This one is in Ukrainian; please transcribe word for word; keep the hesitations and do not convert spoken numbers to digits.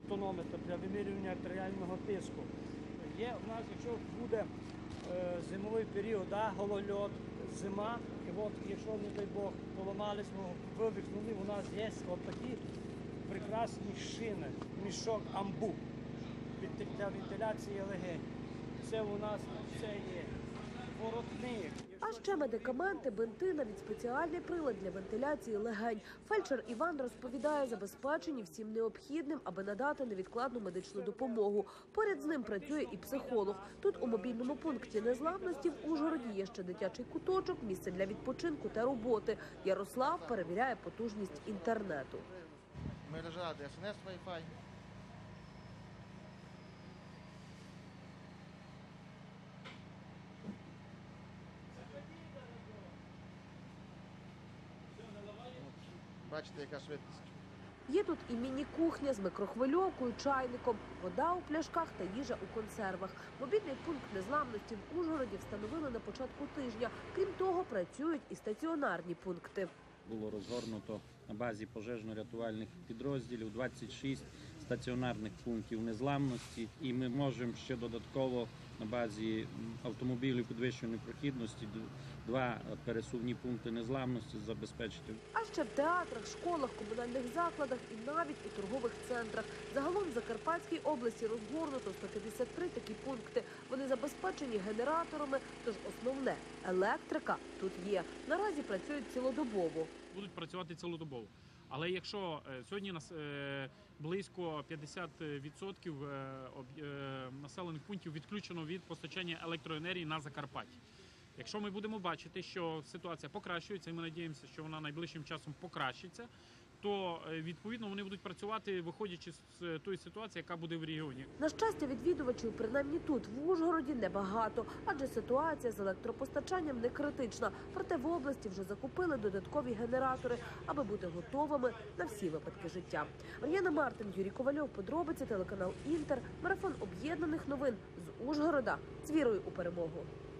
тонометр для вимірювання артеріального тиску. Є в нас, якщо буде е, зимовий період, да, голольот, зима, і от, якщо, не дай Бог, поламались, ми вивихнули, у нас є от такі прекрасні шини, мішок амбу для вентиляції легень. Це у нас це є воротник. А ще медикаменти, бинти, навіть спеціальний прилад для вентиляції легень. Фельдшер Іван розповідає, забезпечені всім необхідним, аби надати невідкладну медичну допомогу. Поряд з ним працює і психолог. Тут у мобільному пункті незламності в Ужгороді є ще дитячий куточок, місце для відпочинку та роботи. Ярослав перевіряє потужність інтернету. Мережа ді ес ен ес, Wi-Fi. Бачите, яка швидкість. Є тут і міні-кухня з мікрохвильовкою, чайником, вода у пляшках та їжа у консервах. Мобільний пункт незламності в Ужгороді встановили на початку тижня. Крім того, працюють і стаціонарні пункти. Було розгорнуто на базі пожежно-рятувальних підрозділів двадцять шість стаціонарних пунктів незламності. І ми можемо ще додатково на базі автомобілів підвищеної прохідності два пересувні пункти незламності забезпечити. А ще в театрах, школах, комунальних закладах і навіть у торгових центрах. Загалом в Закарпатській області розгорнуто сто п'ятдесят три такі пункти. Вони забезпечені генераторами, тож основне – електрика тут є. Наразі працюють цілодобово. Будуть працювати цілодобово. Але якщо сьогодні нас близько п'ятдесят відсотків населених пунктів відключено від постачання електроенергії на Закарпатті. Якщо ми будемо бачити, що ситуація покращується, і ми сподіваємося, що вона найближчим часом покращиться, то, відповідно, вони будуть працювати, виходячи з тої ситуації, яка буде в регіоні. На щастя, відвідувачів, принаймні тут, в Ужгороді, небагато, адже ситуація з електропостачанням не критична. Проте в області вже закупили додаткові генератори, аби бути готовими на всі випадки життя. Мар'яна Мартин, Юрій Ковальов, подробиці, телеканал «Інтер», марафон об'єднаних новин з Ужгорода з вірою у перемогу.